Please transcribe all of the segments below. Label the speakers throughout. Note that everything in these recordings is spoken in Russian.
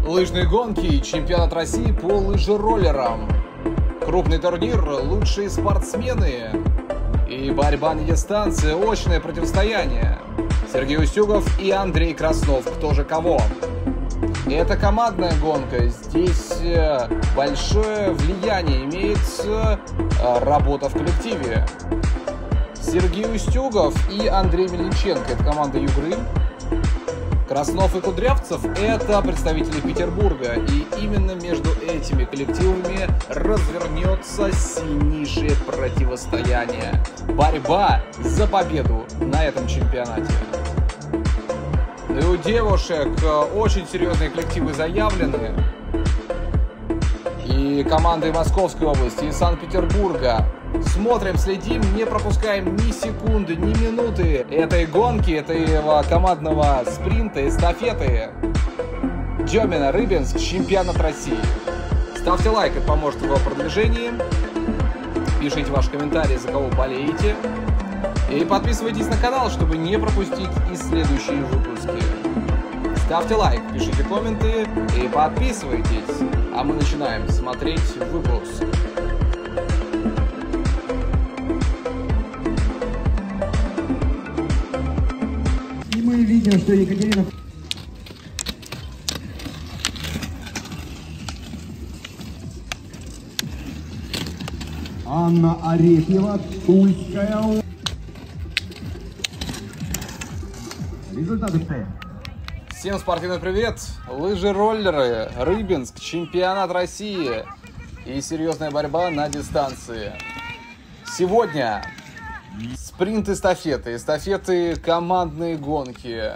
Speaker 1: Лыжные гонки и чемпионат России по лыжероллерам. Крупный турнир, лучшие спортсмены и борьба на дистанции, очное противостояние. Сергей Устюгов и Андрей Краснов. Кто же кого? Это командная гонка. Здесь большое влияние имеет работа в коллективе. Сергей Устюгов и Андрей Мельниченко – это команда Югры. Краснов и Кудрявцев – это представители Петербурга. И именно между этими коллективами развернется сильнейшее противостояние. Борьба за победу на этом чемпионате. И у девушек очень серьезные коллективы заявлены. И команды Московской области, и Санкт-Петербурга. Смотрим, следим, не пропускаем ни секунды, ни минуты этой гонки, этого командного спринта, эстафеты. Демина, Рыбинск, чемпионат России. Ставьте лайк, это поможет в продвижении. Пишите ваши комментарии, за кого болеете. И подписывайтесь на канал, чтобы не пропустить и следующие выпуски. Ставьте лайк, пишите комменты и подписывайтесь. А мы начинаем смотреть выпуск.
Speaker 2: И мы видим, что Екатерина... Анна Арефьева, Тульская. Результаты стоят.
Speaker 1: Всем спортивный привет! Лыжи-роллеры, Рыбинск, чемпионат России и серьезная борьба на дистанции. Сегодня спринт-эстафеты, эстафеты командные гонки.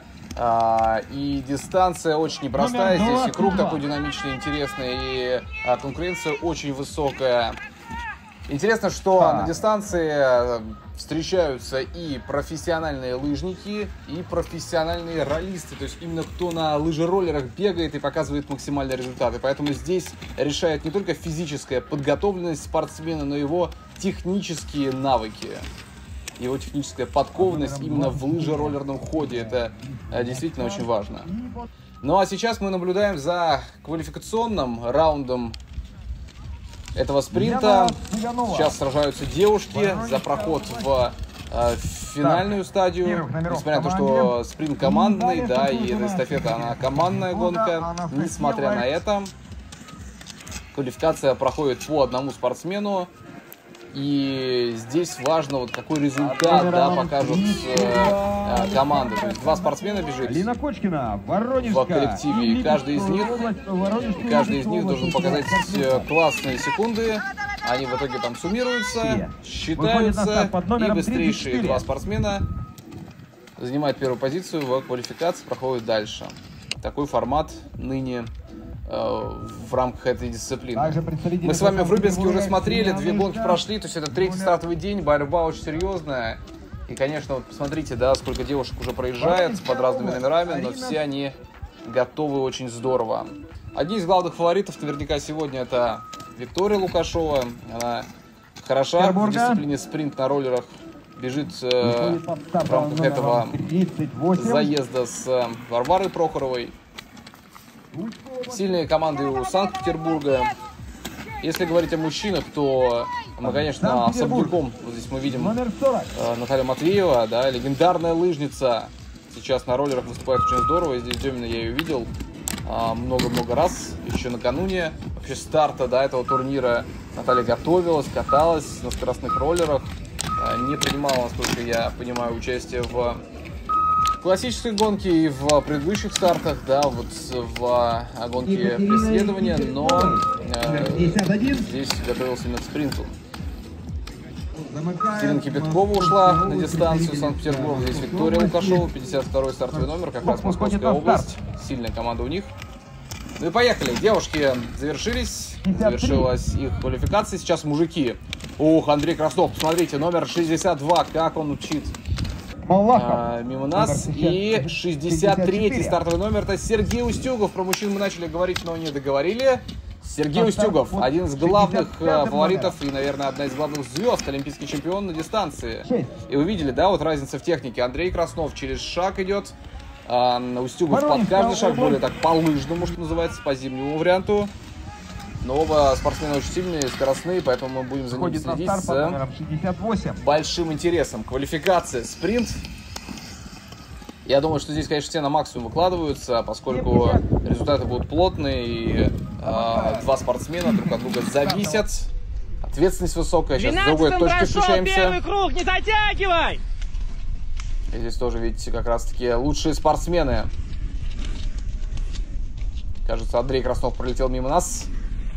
Speaker 1: И дистанция очень непростая. Здесь и круг такой динамичный, интересный, и конкуренция очень высокая. Интересно, что на дистанции встречаются и профессиональные лыжники, и профессиональные роллисты. То есть именно кто на лыжероллерах бегает и показывает максимальные результаты. Поэтому здесь решает не только физическая подготовленность спортсмена, но и его технические навыки. Его техническая подкованность именно в лыжероллерном ходе. Это действительно очень важно. Ну а сейчас мы наблюдаем за квалификационным раундом этого спринта. Сейчас сражаются девушки за проход в финальную стадию. Несмотря на то, что спринт командный, да, и эта эстафета, она командная гонка. Несмотря на это, квалификация проходит по одному спортсмену. И здесь важно, вот какой результат, да, покажут команды. То есть два спортсмена бежит в коллективе, и каждый из них должен показать классные секунды. Они в итоге там суммируются, считаются, и быстрейшие два спортсмена занимают первую позицию в квалификации, проходят дальше. Такой формат ныне в рамках этой дисциплины. Мы с вами в Рыбинске уже смотрели, две гонки прошли, то есть это третий стартовый день, борьба очень серьезная. И, конечно, вот посмотрите, да, сколько девушек уже проезжает под разными номерами, но все они готовы очень здорово. Одни из главных фаворитов наверняка сегодня это Виктория Лукашова. Она хороша в дисциплине спринт на роллерах, бежит в рамках этого заезда с Варварой Прохоровой. Сильные команды у Санкт-Петербурга. Если говорить о мужчинах, то мы, конечно, особняком, вот здесь мы видим Наталью Матвеева, да, легендарная лыжница. Сейчас на роллерах выступает очень здорово. И здесь Демина я ее видел много-много раз, еще накануне вообще старта, да, этого турнира. Наталья готовилась, каталась на скоростных роллерах. Не принимала, насколько я понимаю, участие в классической гонке и в предыдущих стартах, да, вот в гонке преследования, но здесь готовился именно к спринту. Катерина Кипяткова ушла на дистанцию Санкт-Петербург. Здесь Виктория Лукашова, 52-й стартовый номер, как раз Московская область. Сильная команда у них. Ну и поехали. Девушки завершилась их квалификация. Сейчас мужики. Ух, Андрей Краснов, посмотрите, номер 62, как он учит. Мимо нас. И 63-й стартовый номер — это Сергей Устюгов. Про мужчин мы начали говорить, но не договорили. Сергей Устюгов, один из главных фаворитов и, наверное, одна из главных звезд, олимпийский чемпион на дистанции. И вы видели, да, вот разница в технике. Андрей Краснов через шаг идет, Устюгов под каждый шаг, более так по лыжному, что называется, по зимнему варианту. Но оба спортсмены очень сильные, скоростные, поэтому мы будем за ними следить с большим интересом. Квалификация, спринт. Я думаю, что здесь, конечно, все на максимум выкладываются, поскольку результаты будут плотные, и два спортсмена друг от друга зависят. Ответственность высокая. Сейчас с другой точки включаемся.
Speaker 3: Первый круг, не затягивай!
Speaker 1: И здесь тоже, видите, как раз-таки лучшие спортсмены. Кажется, Андрей Краснов пролетел мимо нас.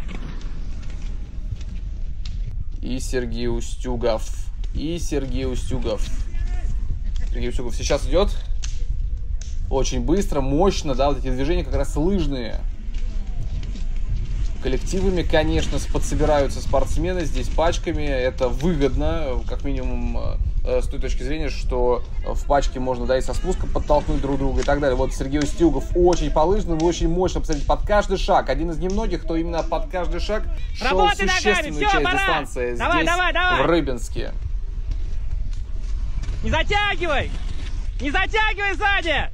Speaker 1: И Сергей Устюгов. Сергей Устюгов сейчас идет. Очень быстро, мощно, да, вот эти движения как раз лыжные. Коллективами, конечно, подсобираются спортсмены здесь пачками. Это выгодно, как минимум, с той точки зрения, что в пачке можно, да, и со спуском подтолкнуть друг друга и так далее. Вот Сергей Устюгов очень по лыжному, очень мощно, посмотрите, под каждый шаг. Один из немногих, кто именно под каждый шаг шел существенную часть дистанции здесь, в Рыбинске.
Speaker 3: Не затягивай! Не затягивай сзади!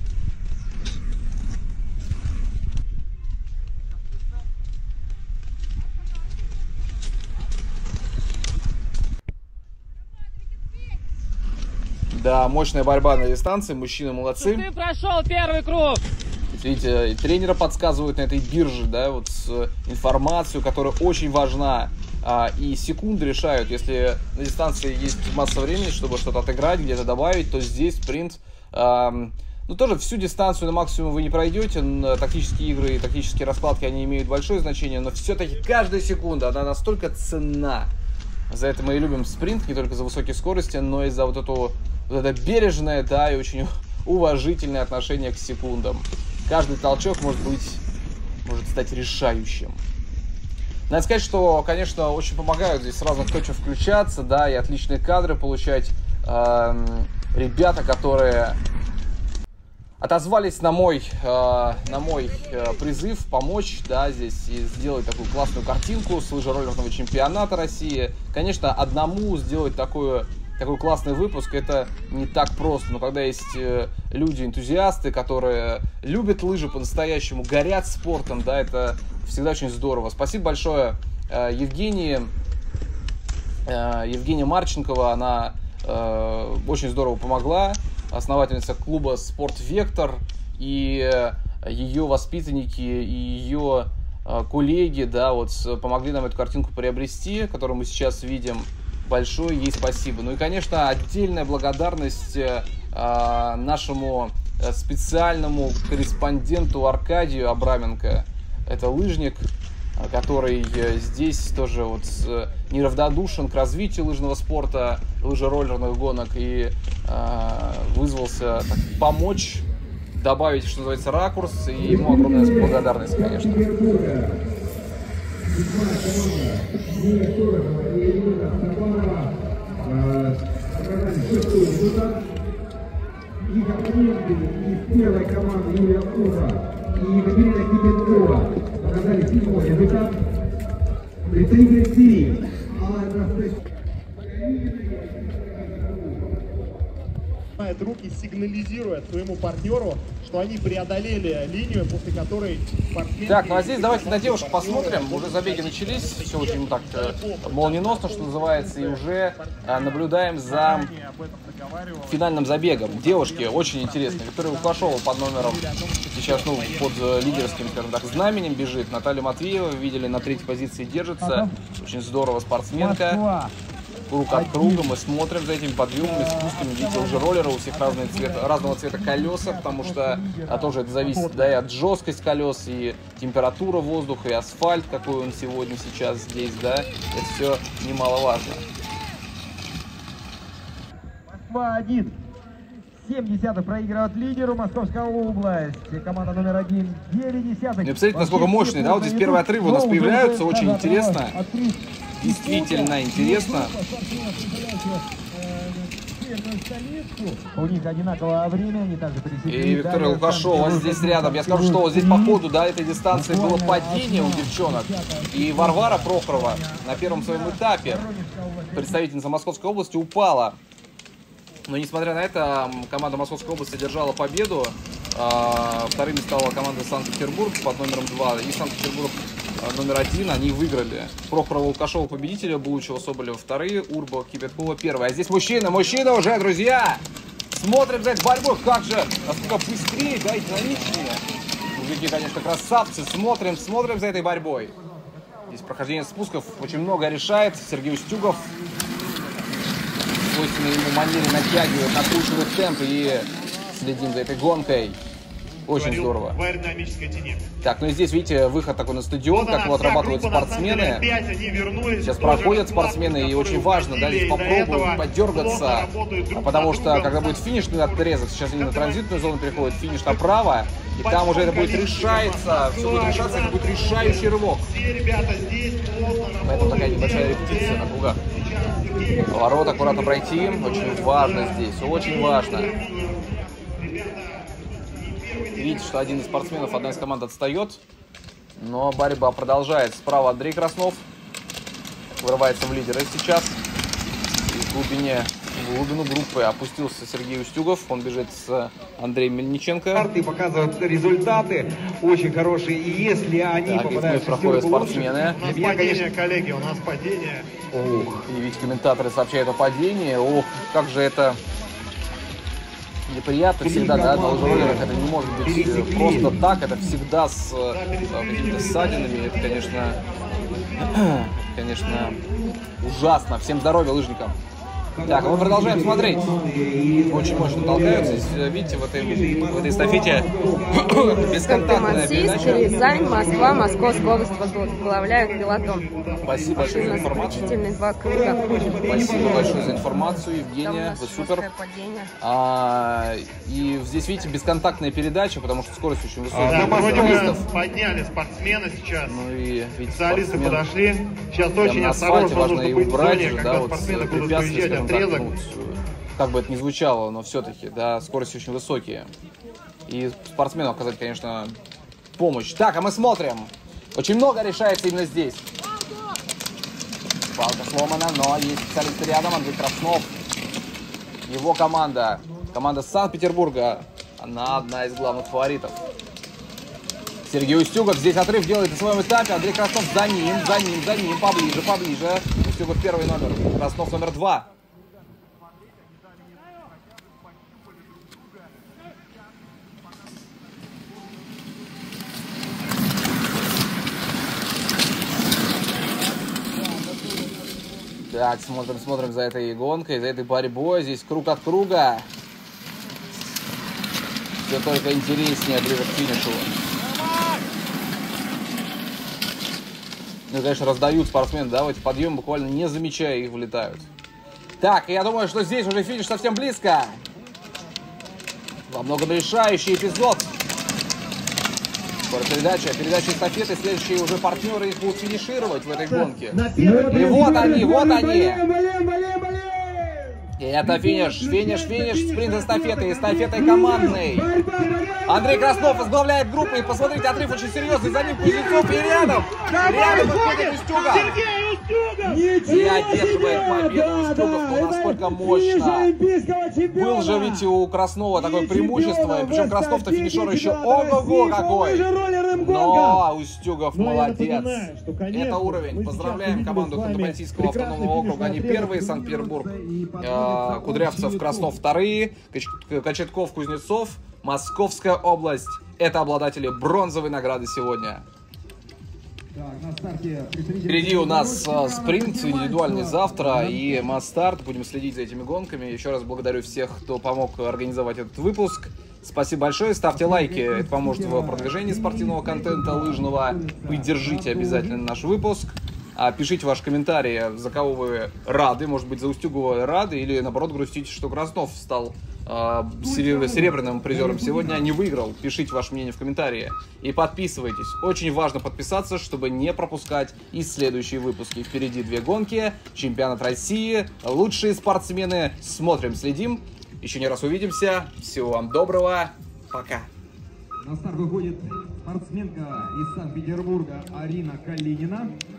Speaker 1: Да, мощная борьба на дистанции, мужчины молодцы.
Speaker 3: Ты прошел первый круг!
Speaker 1: Видите, и тренеры подсказывают на этой бирже, да, вот информацию, которая очень важна. И секунды решают. Если на дистанции есть масса времени, чтобы что-то отыграть, где-то добавить, то здесь спринт. Ну, тоже всю дистанцию на максимум вы не пройдете. Тактические игры и тактические раскладки, они имеют большое значение, но все-таки каждая секунда, она настолько ценна. За это мы и любим спринт, не только за высокие скорости, но и за вот это бережное, да, и очень уважительное отношение к секундам. Каждый толчок может стать решающим. Надо сказать, что, конечно, очень помогают здесь с разных точек включаться, да, и отличные кадры получать. Ребята, которые отозвались на мой призыв помочь, да, здесь и сделать такую классную картинку с лыжероллерного чемпионата России. Конечно, одному сделать такой классный выпуск, это не так просто. Но когда есть люди, энтузиасты, которые любят лыжи по-настоящему, горят спортом, да, это всегда очень здорово. Спасибо большое Евгении Марченкова, она очень здорово помогла, основательница клуба «Спорт Вектор», и ее воспитанники, и ее коллеги, да, вот помогли нам эту картинку приобрести, которую мы сейчас видим. Большое ей спасибо. Ну и, конечно, отдельная благодарность нашему специальному корреспонденту Аркадию Абраменко. Это лыжник, который здесь тоже вот неравнодушен к развитию лыжного спорта, лыжероллерных гонок, и вызвался помочь, добавить, что называется, ракурс, и ему огромная благодарность, конечно.
Speaker 2: Их оппоненты из первой команды Юрия Кура и Екатерина Кипенкова показали седьмой результат. Представитель Сирии
Speaker 4: руки, сигнализируя своему партнеру, что они преодолели линию, после которой спортсмен...
Speaker 1: Так, ну а здесь давайте на девушек посмотрим. Уже забеги начались, все очень так молниеносно, что называется, и уже наблюдаем за финальным забегом. Девушки очень интересные. Виктория Лукашова под номером сейчас, ну, под лидерским, скажем так, знаменем бежит. Наталья Матвеева, видели, на третьей позиции держится. Очень здорово спортсменка. Круг от круга, мы смотрим за этими подъемами, спусками. Видите, уже роллеры у всех разного цвета колеса, потому что тоже это зависит, да, и от жесткости колес, и температура воздуха, и асфальт, какой он сегодня, сейчас здесь, да, это все немаловажно.
Speaker 2: Москва 1. 0,7 проигрывает лидеру Московская область. Команда номер 1 9 десятых.
Speaker 1: Ну, посмотрите, насколько мощный, да, вот здесь первые отрывы у нас появляются, очень интересно. Действительно интересно.
Speaker 2: У них одинаковое время, они также пересекли.
Speaker 1: И Виктория Лукашова здесь рядом. Я скажу, что вот здесь по ходу, да, этой дистанции было падение у девчонок. И Варвара Прохорова на первом своем этапе, представительница Московской области, упала Но несмотря на это, команда Московской области одержала победу. Вторыми стала команда Санкт-Петербург под номером 2 и Санкт-Петербург номер 1. Они выиграли. Прохорова, Лукашова победителя, Булычева, Соболева вторые, Урбова, Кипяткова первые. А здесь мужчина уже, друзья! Смотрим за этой борьбой. Как же, насколько быстрее, да, и динамичнее. Мужики, конечно, красавцы. Смотрим за этой борьбой. Здесь прохождение спусков очень много решает. Сергей Устюгов в свойственной ему манере натягивает, накручивает темп и следим за этой гонкой. Очень здорово. Так, ну и здесь, видите, выход такой на стадион, как его отрабатывают спортсмены. Сейчас проходят спортсмены, и очень важно, да, здесь попробуют подергаться, потому что, когда будет финишный отрезок, сейчас они на транзитную зону переходят, финиш направо, и там уже это будет решается, все будет решаться, это будет решающий рывок. Поэтому такая небольшая репетиция на кругах. Поворот аккуратно пройти, очень важно здесь, очень важно. Видите, что один из спортсменов, одна из команд отстает, но борьба продолжается. Справа Андрей Краснов вырывается в лидеры сейчас. И в глубину группы опустился Сергей Устюгов. Он бежит с Андреем Мельниченко.
Speaker 2: Карты показывают результаты очень хорошие. И если они попадают в
Speaker 1: проходят спортсмены.
Speaker 4: У нас падение, коллеги, у нас падение.
Speaker 1: Ох, и ведь комментаторы сообщают о падении. Ох, как же это неприятно всегда, да, на лыжероллерах. Это не может быть просто так. Это всегда с какими-то ссадинами. Это, конечно, ужасно. Всем здоровья лыжникам. Так, мы продолжаем смотреть. Очень мощно толкаются. Здесь, видите, в этой эстафете бесконтактная передача.
Speaker 5: Рязань, Москва, Московская область возглавляют пилотон.
Speaker 1: Спасибо большое за информацию.
Speaker 5: Два круга.
Speaker 1: Спасибо большое за информацию, Евгения. Вы супер. И здесь, видите, бесконтактная передача, потому что скорость очень высокая.
Speaker 4: Мы подняли спортсмена сейчас.
Speaker 1: Ну и видите,
Speaker 4: специалисты подошли. Сейчас очень осторожно
Speaker 1: важно и убрать, да, вот
Speaker 4: спортсмены будут выезжать отрезок.
Speaker 1: Как бы это ни звучало, но все-таки, да, скорости очень высокие. И спортсмену оказать, конечно, помощь. Так, а мы смотрим. Очень много решается именно здесь. Палка сломана, но есть специалисты рядом. Андрей Краснов. Его команда. Команда Санкт-Петербурга. Она одна из главных фаворитов. Сергей Устюгов. Здесь отрыв делает на своем этапе. Андрей Краснов за ним. Поближе. Устюгов первый номер. Краснов номер 2. Так, смотрим за этой гонкой, за этой борьбой. Здесь круг от круга. Все только интереснее ближе к финишу. Ну, конечно, раздают спортсмены, да, в эти подъемы, буквально не замечая их, влетают. Так, я думаю, что здесь уже финиш совсем близко. Во многом решающий эпизод. Передача эстафеты, следующие уже партнеры их будут финишировать в этой гонке. И вот они. И это финиш, спринт эстафеты командный. Андрей Краснов возглавляет группу, и посмотрите, отрыв очень серьезный, за ним Кузнецов, и рядом выходит Устюгов. И одерживает победу Устюгов, но насколько мощно. Был же, видите, у Краснова такое преимущество, причем Краснов-то финишер еще ого-го какой. Но Устюгов молодец. Это уровень. Поздравляем команду Ханты-Мансийского автономного округа. Они первые, Санкт-Петербург. Кудрявцев, Краснов вторые, Кочетков, Кузнецов, Московская область. Это обладатели бронзовой награды сегодня. Впереди у нас спринт индивидуальный завтра и масс-старт. Будем следить за этими гонками. Еще раз благодарю всех, кто помог организовать этот выпуск. Спасибо большое. Ставьте лайки. Это поможет в продвижении спортивного контента лыжного. Поддержите обязательно наш выпуск. Пишите ваши комментарии, за кого вы рады. Может быть, за Устюгова рады, или наоборот грустите, что Краснов стал серебряным призером сегодня, а не выиграл. Пишите ваше мнение в комментарии. И подписывайтесь. Очень важно подписаться, чтобы не пропускать и следующие выпуски. Впереди 2 гонки, чемпионат России, лучшие спортсмены. Смотрим, следим. Еще не раз увидимся. Всего вам доброго. Пока.
Speaker 2: На старт выходит спортсменка из Санкт-Петербурга Арина Калинина.